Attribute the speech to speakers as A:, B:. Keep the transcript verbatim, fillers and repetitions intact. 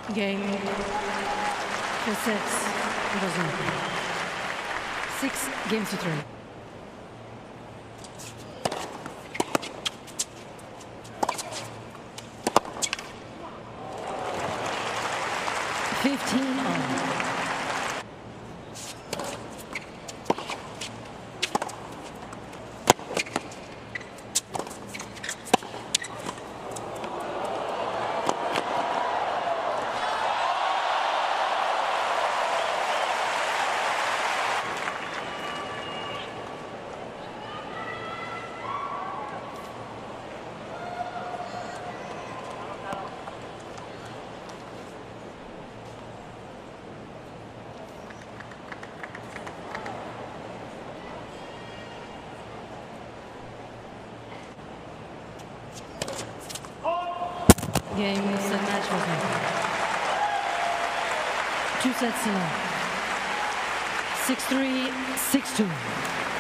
A: Game. Four sets. It was nothing. Six games to three. Fifteen all. Game set match was over. Two sets in all. six three, six two.